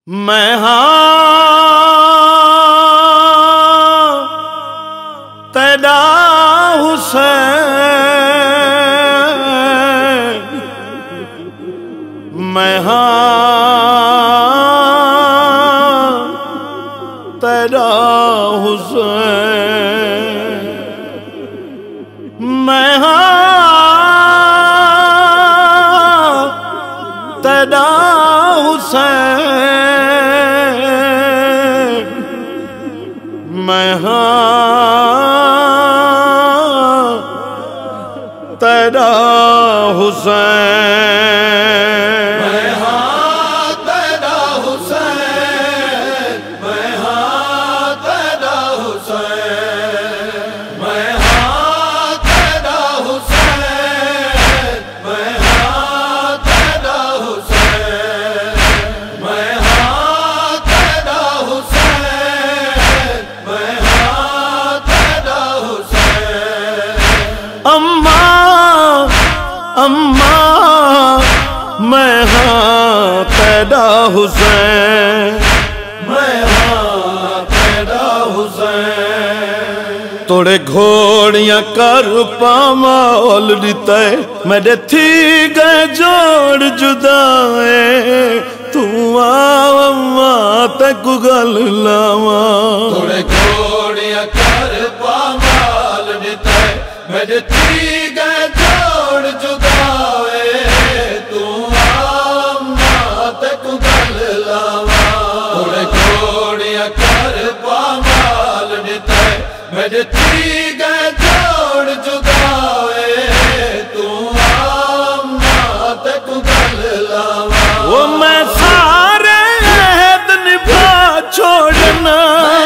मैं हाँ तेरा हुसैन, मैं हाँ तेरा हुसैन, मैं हाँ तेरा हुसैन, मैं हाँ तेरा हुसैन, मैं हाँ तेरा हुसैन, मैं हाँ तेरा हुसैन, मैं हाँ तेरा हुसैन, मैं हाँ तेरा हुसैन, मैं हाँ तेरा हुसैन, मैं हाँ तेरा हुसैन। अम्मा अम्मा मैं हाँ तेरा हुसैन, मैं हाँ तेरा हुसैन। तोड़े घोड़ियां कर पामाल दिते, मेरे थी गए जोड़ जुदाए, तू अम्मा तक गल लावा। तोड़े घोड़ियां कर पामाल दिते, मेरे थी गए जोड़ जुदाए, तू अम्मा तक गल लावा। तोड़े घोड़ियां कर पामाल दिते, मेरे थी गए जोड़ जुदाए, तू अम्मा तक गल लावा। वो मैं सारे अहद निभा छोड़ना,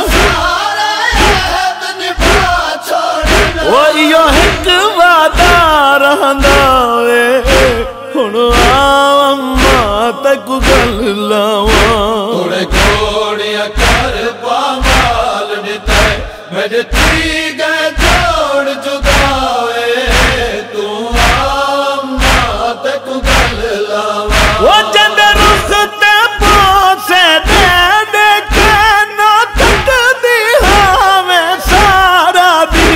वो यो एक वादा रहंदा वे, हुण अम्मा तक गल लावा। तोड़े घोड़ियां कर पामाल दिते, मेरे थी गए जोड़ जुदाए, तू अम्मा तक गल लावा। वो जंद रुख ते पोसे दे देखे ना तक दी हावे सारा दी,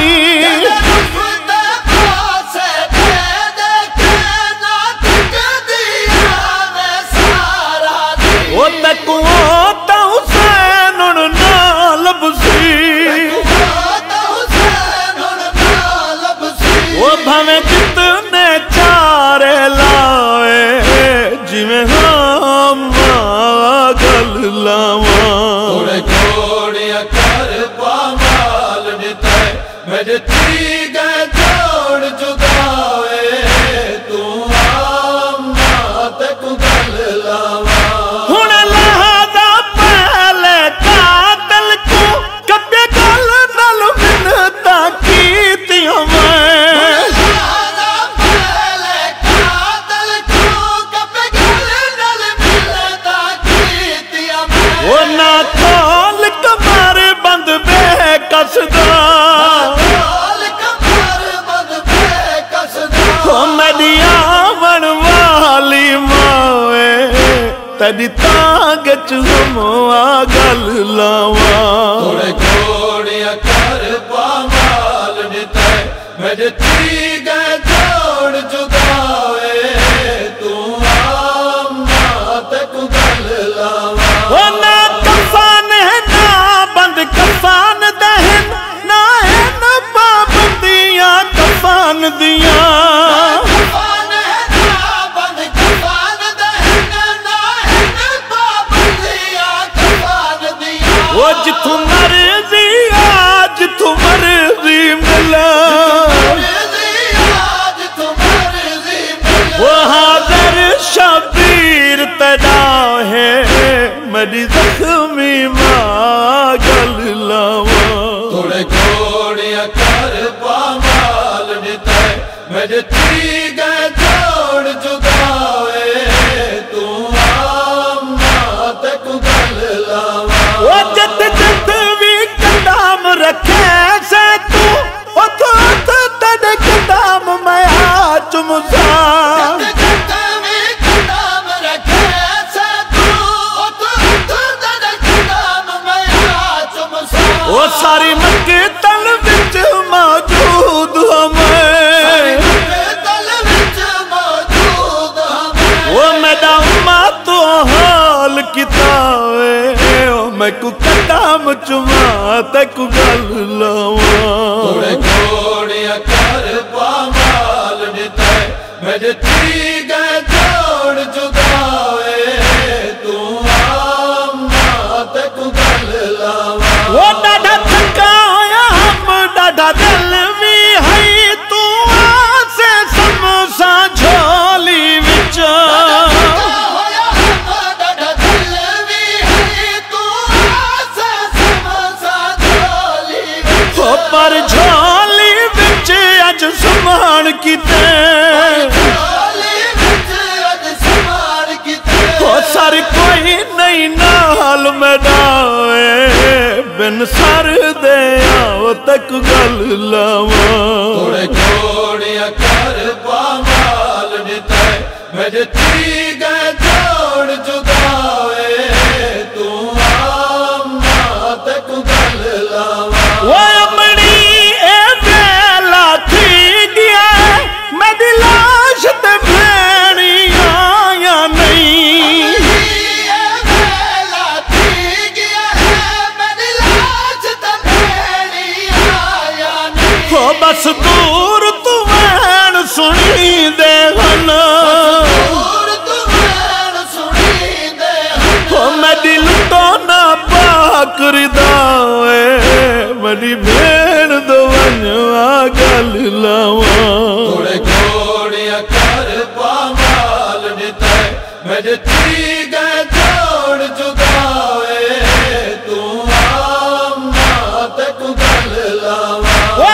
वो तक वो तो हुसैन हुण नाल बसी, वो भावे कितने चारे लाए, जिवें अम्मा गल लावा। तोड़े घोड़ियां कर पामाल दिते, मेरे थी गए जोड़ जुदाए, तू अम्मा तक गल लावा। हुण लहादा पहले कातल को कब्बे गल नल मिन्नता कीतियां मैं, वो ना खोल कमर बंद बेकसदा, ओ मेरी आवन वाली मावे, तेरी तांग च हमवा गल लावा। तोड़े घोड़ियां कर पामाल दिते, मेरे थी गए जोड़ जुदाए, तू अम्मा तक गल लावा। वो ना कफान है ना बंद कफान दहन, ना है ना पाबंदियां कफान दियां, वो जिथों मर्जी आ जिथों मर्जी मिला, वो हाज़िर शबीर तेरा है, मेरी ज़ख्मी माँ गल लावा। तोड़े घोड़ियां कर पामाल दिते, मेरे थी गए जोड़ जुदाए, तू अम्मा तक गल लावा। वो जत जत भी कदम रखे से तू, उथ उथ तेरे कदम मैं आ चुमसा। कदम रखे से तू, उठ उठ किता मैं को कदम चुमा ते को गल लावा थोड़े घोड़िया कर पामाल निते मेरे ती गए जोड़ जुदावे तू आमा ते को गल लावा वो डाढा थकाया हम डाढा दिल भी है तू आसे समोसा झोली विच पर झोली विच अज समान किते हो सर कोई नहीं नाल मैडावे बिन सर दे आओ तक गल लावा थोड़े घोड़िया कर पामाल निते मेरे ती गए जोड़ जुदावे तू आमा ते को गल लावा बस दूर तू मैन सुनी दे मैं दिल तो ना पाकरदा मेरी भेड़ दो गल लावा थोड़े घोड़िया कर पामाल निते मेरे ती गए जोड़ जुदावे तू आमा ते को गल लावा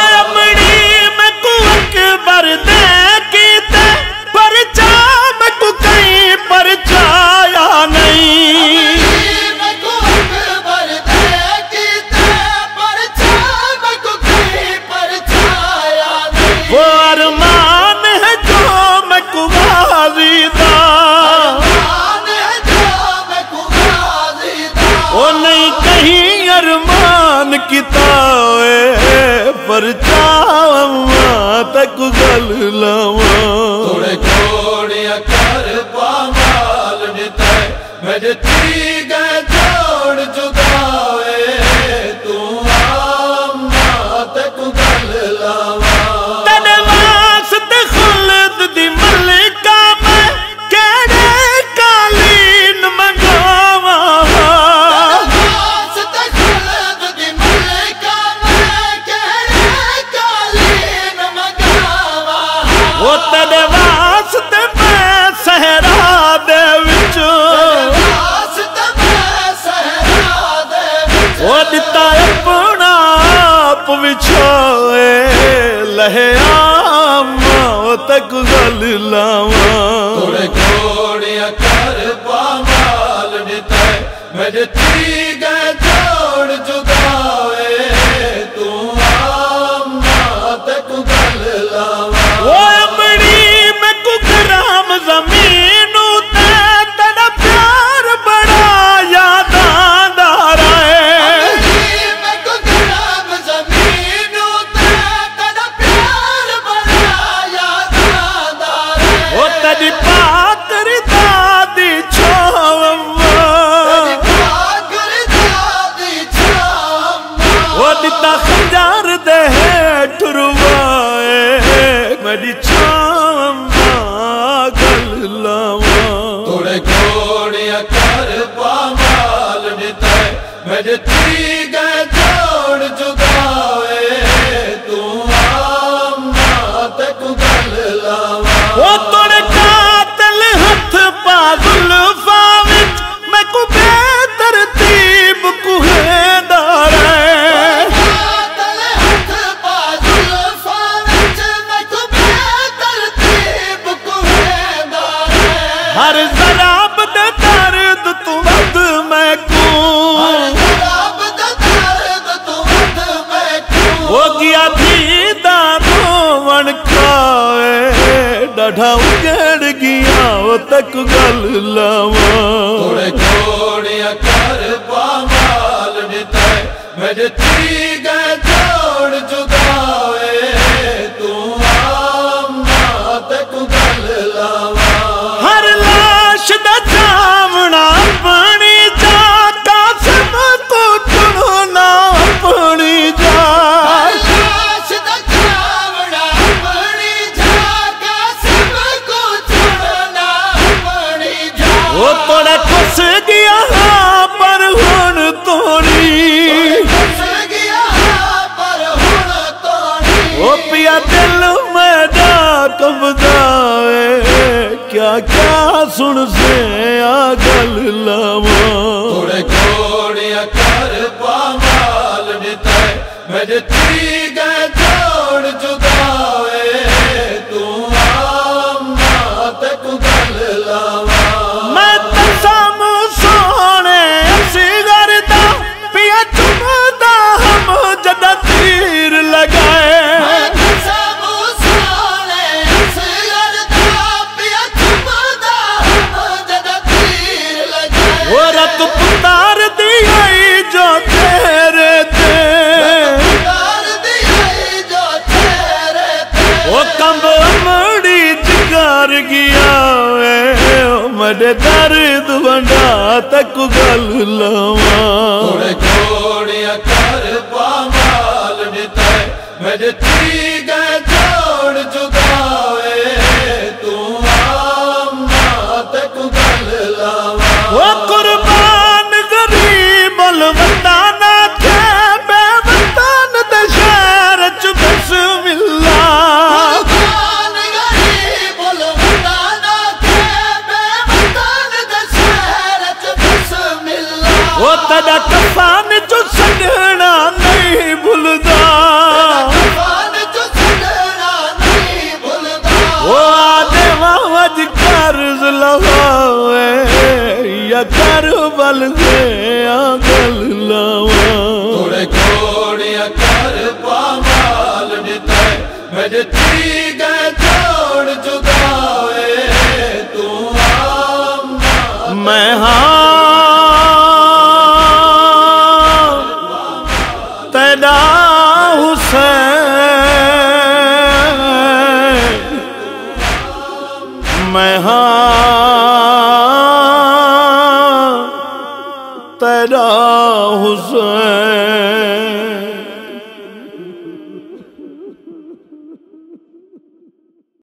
किता पर चावा तक गल लावा थोड़े घोड़िया कर पामाल निते मेरे ती गए जोड़ जुदावे तू आमा ते को गल लावा तेरे वास्ते खुल्द दी मलिका मैं केड़े कालीन मंगावा तेरे वास्ते मैं सहरा दे विच वो दिता अपना आप विछोए लहे आमा तक गल लावा थोड़े घोड़िया कर पामाल निते मेरे ती गए जोड़ जुदावे तू आमा ते को गल लावा जमीन तेरा प्यार बड़ा याद आंदा रहे वो तेरी पाकर दादी वो दिता खंजार दे ठुरवाए मेरी थोड़े घोड़िया कर पामाल निते मेरे ती गए जोड़ जुदावे तू आमा ते को गल लावा वो तोड़े कातिल हथ पागल फाविच मैं को बेतरतीब कुहेदार हर जराब दे दर्द तू वद मैं को हो गया थी दारोवन खाए डाढा उगड़ गया वो तक गल लावा थोड़े घोड़िया कर पामाल निते मेरे ती गए जोड़ जुदावे तू आमा ते को गल लावा हर लाश दा जावना अपनी मेरे थी गए जोड़ जुदाए तू आमना ते को गल लावा मैं तसम सोने सी करदा पिया चुमदा हम जदा तीर लगाए रत पुतार दी आई जो तेरे ते वो कंब अमड़ी जिगर गया मेरे दर्द वंडा तक गल लवा थोड़े जोड़िया कर पामाल निता मेरे थी गए जोड़ जुदाए तू आमना तक गल लावा वो कुर्बान गरीब अलवताना थे बेवतान दे शहर च बिस्मिल्ला कुर्बान गरीब अलवताना थे बेवतान दे शहर च बिस्मिल्ला वो तेरा कफान चो सजना नहीं भूलदा वो आदे वज कर्ज लवावे या कर बल दे गल लवा थोड़े जोड़िया कर पामाल निता मेरे थी गए जोड़ जुदाए तू आमना मैं हाँ तेरा हुसैन मैं हाँ तेरा हुसैन।